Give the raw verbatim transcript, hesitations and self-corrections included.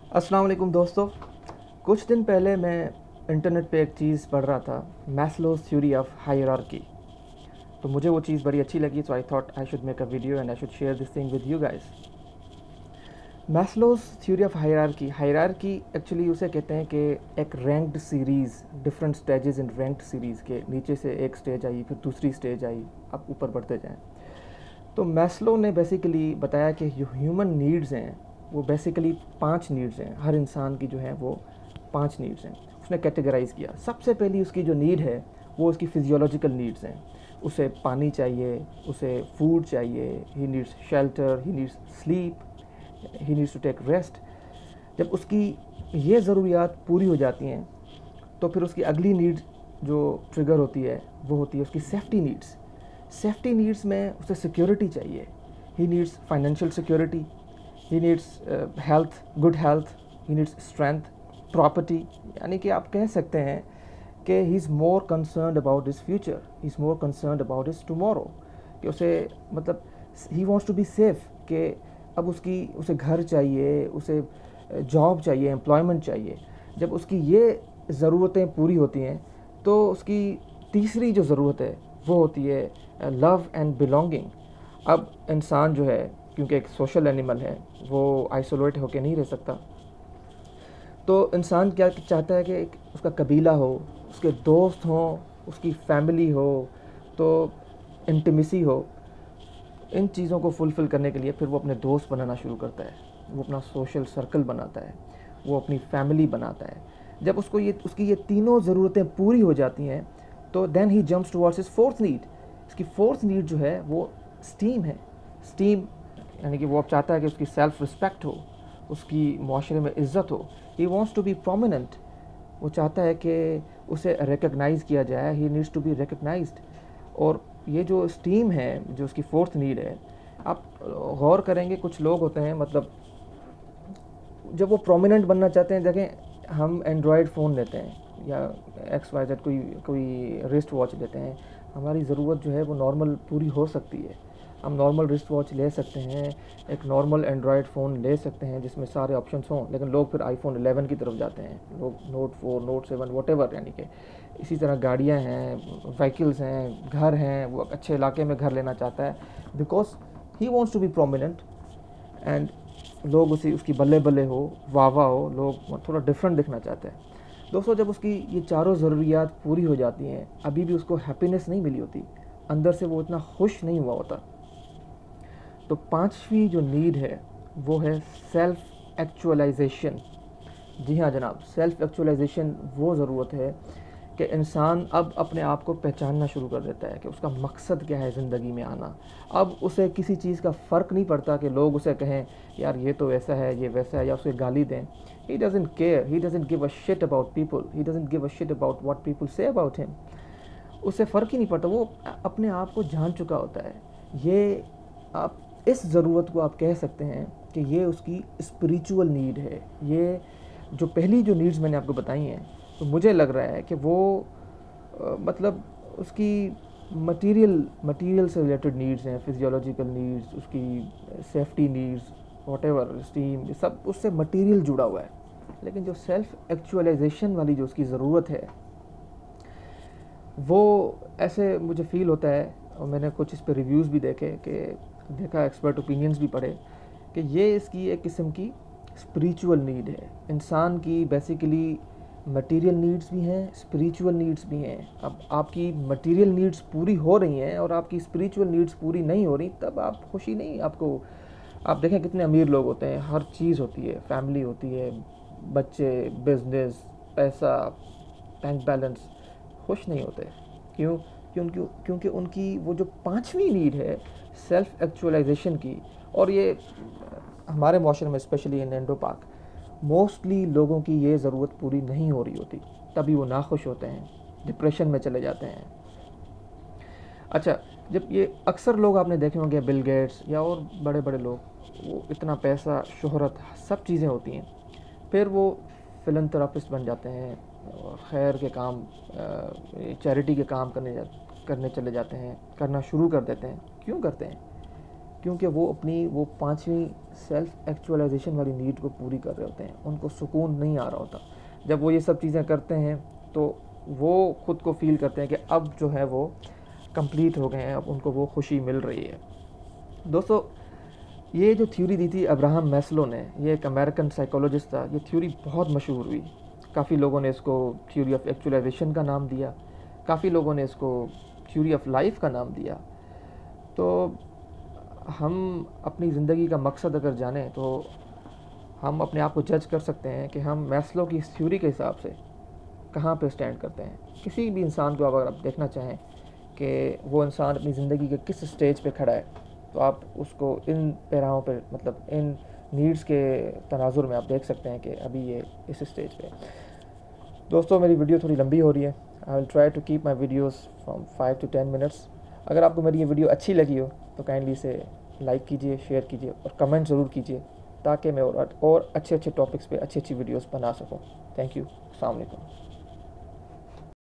अस्सलाम वालेकुम दोस्तों। कुछ दिन पहले मैं इंटरनेट पे एक चीज़ पढ़ रहा था, मैस्लोज थ्योरी ऑफ हायरार्की। तो मुझे वो चीज़ बड़ी अच्छी लगी, so I thought I should make a video and I should share this thing with you guys. Maslow's theory of hierarchy hierarchy actually उसे कहते हैं कि एक ranked series, different stages in ranked series के नीचे से एक स्टेज आई, फिर दूसरी स्टेज आई, अब ऊपर बढ़ते जाएं। तो मैस्लो ने बेसिकली बताया कि जो ह्यूमन नीड्स हैं वो बेसिकली पांच नीड्स हैं। हर इंसान की जो है वो पांच नीड्स हैं। उसने कैटेगराइज किया। सबसे पहली उसकी जो नीड है वो उसकी फिजियोलॉजिकल नीड्स हैं। उसे पानी चाहिए, उसे फूड चाहिए, he needs shelter, he needs sleep, he needs to take rest. जब उसकी ये ज़रूरियात पूरी हो जाती हैं तो फिर उसकी अगली नीड जो ट्रिगर होती है वो होती है उसकी सेफ्टी नीड्स। सेफ्टी नीड्स में उसे सिक्योरिटी चाहिए। He needs financial security, he needs health, good health, he needs strength, property. यानी कि आप कह सकते हैं कि he is more concerned about his future, he is more concerned about his tomorrow. कि उसे मतलब he wants to be safe, कि अब उसकी उसे घर चाहिए, उसे जॉब चाहिए, एम्प्लॉयमेंट चाहिए। जब उसकी ये ज़रूरतें पूरी होती हैं तो उसकी तीसरी जो ज़रूरत है वो होती है लव एंड बिलोंगिंग। अब इंसान जो है, क्योंकि एक सोशल एनिमल है, वो आइसोलेट होकर नहीं रह सकता। तो इंसान क्या चाहता है कि एक उसका कबीला हो, उसके दोस्त हों, उसकी फैमिली हो, तो इंटीमेसी हो। इन चीज़ों को फुलफ़िल करने के लिए फिर वो अपने दोस्त बनाना शुरू करता है, वो अपना सोशल सर्कल बनाता है, वो अपनी फैमिली बनाता है। जब उसको ये उसकी ये तीनों ज़रूरतें पूरी हो जाती हैं तो then he jumps towards his fourth need. इसकी फोर्थ नीड जो है वो स्टीम है। स्टीम यानी कि वो अब चाहता है कि उसकी सेल्फ रिस्पेक्ट हो, उसकी माशरे में इज़्ज़त हो। He wants to be prominent. वो चाहता है कि उसे रिकग्नाइज़ किया जाए, he needs to be recognized. और ये जो स्टीम है, जो उसकी फोर्थ नीड है, आप गौर करेंगे कुछ लोग होते हैं, मतलब जब वो प्रोमिनेंट बनना चाहते हैं, देखें हम एंड्रॉयड फ़ोन लेते हैं या एक्स वाई जेड कोई कोई रिस्ट वॉच लेते हैं, हमारी ज़रूरत जो है वो नॉर्मल पूरी हो सकती है। हम नॉर्मल रिस्ट वॉच ले सकते हैं, एक नॉर्मल एंड्रॉयड फ़ोन ले सकते हैं जिसमें सारे ऑप्शंस हों, लेकिन लोग फिर आईफोन इलेवन की तरफ जाते हैं, लोग not four, not seven, whatever. यानी कि इसी तरह गाड़ियाँ हैं, व्हीकल्स हैं, घर हैं, वो अच्छे इलाके में घर लेना चाहता है because he wants to be prominent and लोग उसी उसकी बल्ले बल्ले हो, वाह वाह हो, लोग थोड़ा डिफरेंट दिखना चाहते हैं। दोस्तों, जब उसकी ये चारों ज़रूरियात पूरी हो जाती हैं, अभी भी उसको हैप्पीनेस नहीं मिली होती, अंदर से वो इतना खुश नहीं हुआ होता। तो पांचवी जो नीड है वो है सेल्फ एक्चुअलाइजेशन। जी हाँ जनाब, सेल्फ एक्चुअलाइजेशन वो ज़रूरत है कि इंसान अब अपने आप को पहचानना शुरू कर देता है कि उसका मकसद क्या है ज़िंदगी में आना। अब उसे किसी चीज़ का फ़र्क नहीं पड़ता कि लोग उसे कहें यार ये तो ऐसा है, ये वैसा है, या उसे गाली दें। He doesn't care, he doesn't give a shit about people, he doesn't give a shit about what people say about him. उसे फ़र्क ही नहीं पड़ता, वो अपने आप को जान चुका होता है। ये आप इस ज़रूरत को आप कह सकते हैं कि ये उसकी स्पिरिचुअल नीड है। ये जो पहली जो नीड्स मैंने आपको बताई हैं, तो मुझे लग रहा है कि वो आ, मतलब उसकी मटेरियल मटेरियल से रिलेटेड नीड्स हैं, फिजियोलॉजिकल नीड्स, उसकी safety needs, whatever, esteem, सब उससे मटेरियल जुड़ा हुआ है। लेकिन जो सेल्फ एक्चुअलाइजेशन वाली जो उसकी ज़रूरत है वो ऐसे मुझे फ़ील होता है, और मैंने कुछ इस पर रिव्यूज़ भी देखे कि देखा, एक्सपर्ट ओपिनियंस भी पढ़े, कि ये इसकी एक किस्म की स्पिरिचुअल नीड है। इंसान की बेसिकली मटेरियल नीड्स भी हैं, स्पिरिचुअल नीड्स भी हैं। अब आपकी मटेरियल नीड्स पूरी हो रही हैं और आपकी स्पिरिचुअल नीड्स पूरी नहीं हो रही, तब आप खुशी नहीं आपको। आप देखें कितने अमीर लोग होते हैं, हर चीज़ होती है, फैमिली होती है, बच्चे, बिजनेस, पैसा, बैंक बैलेंस, खुश नहीं होते। क्यों? क्योंकि क्योंकि उनकी वो जो पांचवी नीड है सेल्फ एक्चुअलाइजेशन की, और ये हमारे माशरे में specially in Indo Pak mostly लोगों की ये ज़रूरत पूरी नहीं हो रही होती, तभी वो नाखुश होते हैं, डिप्रेशन में चले जाते हैं। अच्छा, जब ये अक्सर लोग आपने देखे होंगे, बिल गेट्स या और बड़े बड़े लोग, वो इतना पैसा, शोहरत, सब चीज़ें होती हैं, फिर वो फिलंथेरापिस्ट बन जाते हैं, खैर के काम, चैरिटी के काम करने जा करने चले जाते हैं, करना शुरू कर देते हैं। क्यों करते हैं? क्योंकि वो अपनी वो पांचवी सेल्फ एक्चुअलाइजेशन वाली नीड को पूरी कर रहे होते हैं, उनको सुकून नहीं आ रहा होता। जब वो ये सब चीज़ें करते हैं तो वो खुद को फील करते हैं कि अब जो है वो कंप्लीट हो गए हैं, अब उनको वो खुशी मिल रही है। दोस्तों, ये जो थ्योरी दी थी अब्राहम मैस्लो ने, ये एक अमेरिकन साइकोलॉजिस्ट था, ये थ्योरी बहुत मशहूर हुई। काफ़ी लोगों ने इसको थ्योरी ऑफ एक्चुअलाइजेशन का नाम दिया, काफ़ी लोगों ने इसको थ्योरी ऑफ लाइफ का नाम दिया। तो हम अपनी ज़िंदगी का मकसद अगर जानें तो हम अपने आप को जज कर सकते हैं कि हम मैस्लो की इस थ्योरी के हिसाब से कहाँ पे स्टैंड करते हैं। किसी भी इंसान को अगर आप देखना चाहें कि वो इंसान अपनी ज़िंदगी के किस स्टेज पे खड़ा है, तो आप उसको इन पैराहों पे, मतलब इन नीड्स के तनाजुर में आप देख सकते हैं कि अभी ये इस स्टेज पे। दोस्तों, मेरी वीडियो थोड़ी लंबी हो रही है। I will try to keep my videos from five to ten minutes. अगर आपको मेरी ये वीडियो अच्छी लगी हो तो काइंडली इसे लाइक कीजिए, शेयर कीजिए और कमेंट ज़रूर कीजिए, ताकि मैं और और अच्छे अच्छे टॉपिक्स पे अच्छी अच्छी वीडियोस बना सकूं। Thank you. अस्सलाम वालेकुम।